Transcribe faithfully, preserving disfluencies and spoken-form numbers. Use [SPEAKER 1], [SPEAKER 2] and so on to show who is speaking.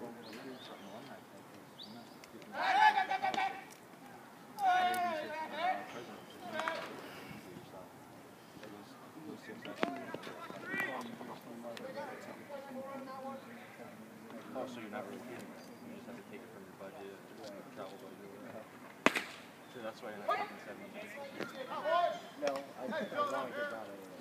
[SPEAKER 1] Oh, so you're not really getting it. You just have to take it from your budget, travel budget. So that's why you're not taking seventy.
[SPEAKER 2] No, I, I was only good about it.